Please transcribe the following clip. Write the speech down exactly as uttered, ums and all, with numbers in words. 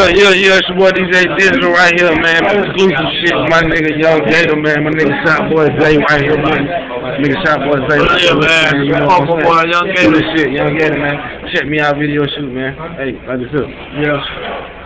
Yeah, yeah, yeah, it's your boy D J Digital right here, man. Exclusive shit, my nigga Young Gator, man. My nigga Shot Boy Zay right here, man. Nigga Shot Boy Zay. Yeah, man. You know what I'm saying? Young Gator shit, Young Gator, man. Check me out, video shoot, man. Hey, like this up. Yeah.